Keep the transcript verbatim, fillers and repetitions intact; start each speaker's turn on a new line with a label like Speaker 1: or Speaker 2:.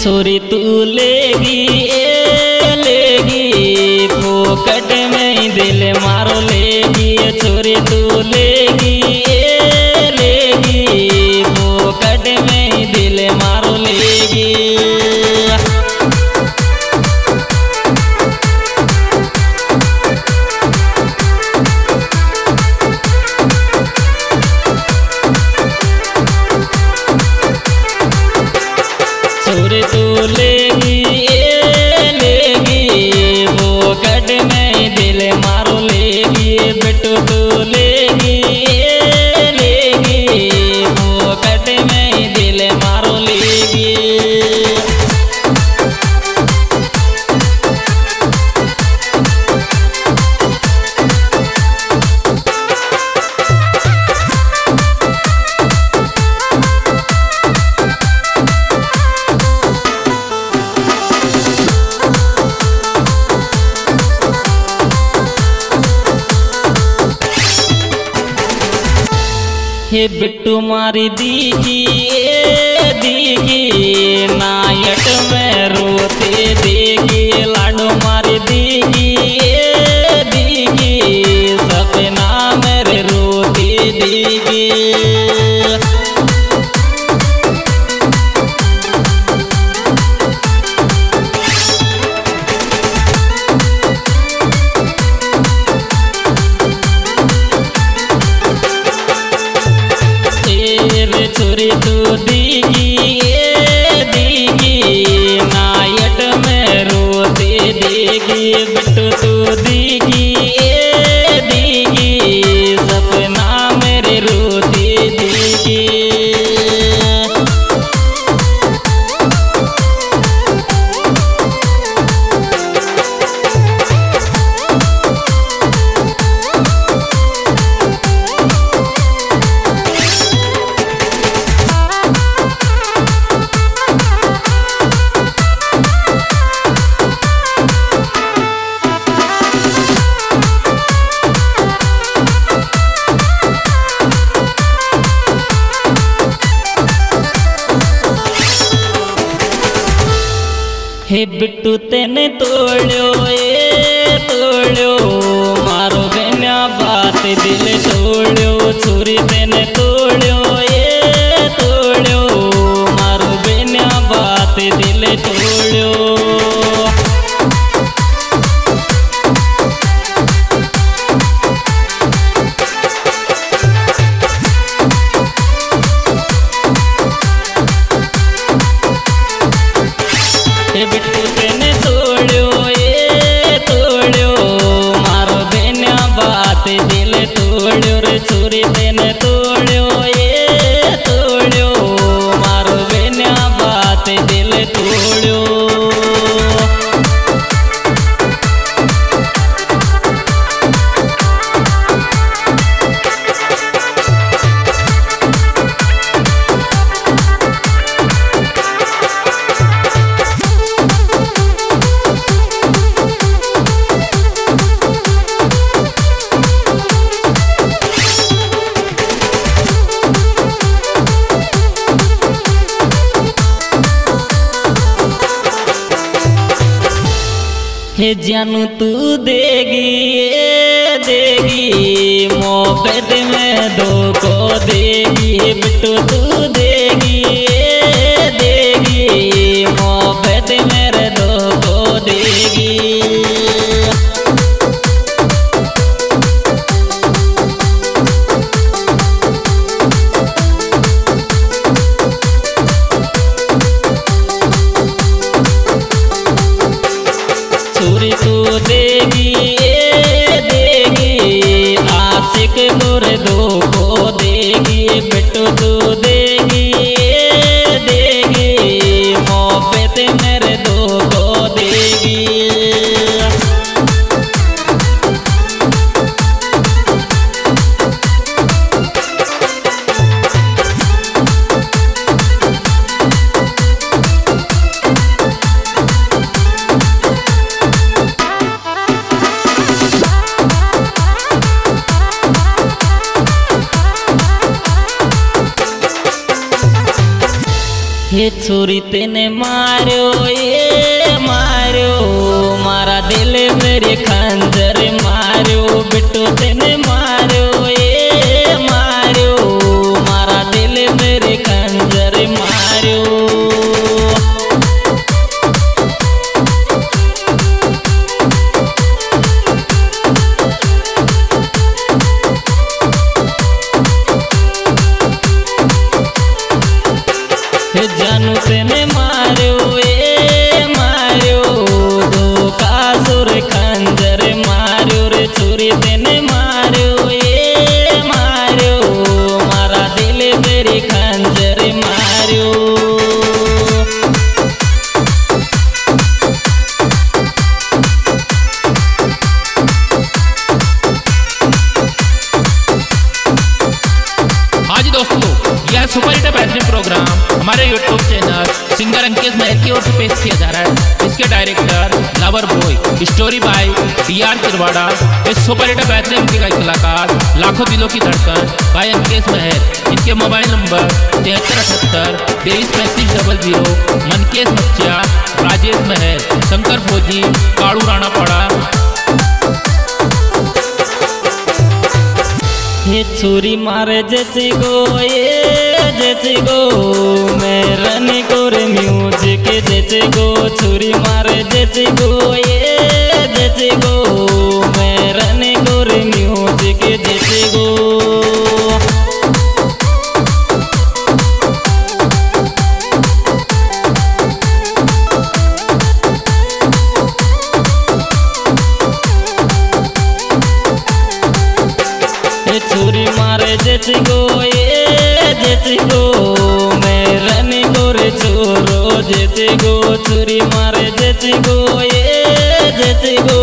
Speaker 1: छोरी तू लेगी ए लेगी फोकट में दिल मारो लेगी। छोरी तू लेगी ए लेगी फोकट में दिल मारो लेगी। छोरी तू लेगी ए लेगी फोकट में दिल मारो लेगी। बेटू तू लेगी ए लेगी फोकट में दिल मारो लेगी। हे बिट्टू मारी दीगी ए दीगी नायट में रोते देगी। लाडो मारी दीगी ए दीगी सपना मेरे रोते देगी। छोरी तू दीगी ए दीगी नायट में रोते देगी। बिट्टू तू दीगी ए दीगी सपना मेरे रोते देगी। हे बिट्टू तेने तोड़ो ए तोड़ो मारो बिना बात दिल तोड़ो। छोरी तेने तोड़ो ए तोड़ो मारो बिना बात दिल तोड़ो। बिट्टू तेने तोड़ो ए तोड़ो मारो बिना बात दिल तोड़ो रे। छोरी तेने तोड़ो ए तोड़ो मारो बिना बात दिल तोड़ो। हे जानू तू देगी ए देगी मोहब्बत में धोखो देगी। बिट्टू तू देगी ए देगी मोहब्बत मेरे धोखो देगी। छोरी तू देगी ए देगी आशिक गोरे धोखो देगी। बिट्टू तू देगी ए देगी मोहब्बत मेरे धोखो देगी। हे छोरी तेने मारो ये मारो मारा दिल मेरे खंजर मारो बेटो तेने मारो ये मारो मारा दिल मेरे खंजर मारो। जानू तेने मारो ए मारो दो कासुर खंजर मारो रे छोरी तेने मारो ए मारो मारा दिल मेरे खंजर मारो।
Speaker 2: हाँ जी दोस्तों, यह सुपर हिट बेहतरीन प्रोग्राम हमारे YouTube channel singer Ankit Mahar की ओर से पेश किया जा रहा है। इसके director lover boy, story by D R Tirwara. इस सुपर हिट बेहतरीन के कलाकार लाखों दिलों की धड़कन बाय अंकित महर। इनके मोबाइल नंबर तिहत्तर अठहत्तर तेईस पैंतीस डबल जीरो। मनकेश मच्छिया, राजेश महर, शंकर फौजी, काड़ू राणा पड़ा।
Speaker 1: हे छोरी मारे जैसे गो ये जैसे गो मैं रन को रे म्यूजिक जैसे गो छोरी मारे जैसे गो ये जैसे गो मैं रन को रे म्यूजिक जैसे गो। छोरी मारे जैसे गो ये जैसे गो मैं रन को रे छोरो जैसे गो छोरी मारे जैसे गो ये जैसे गो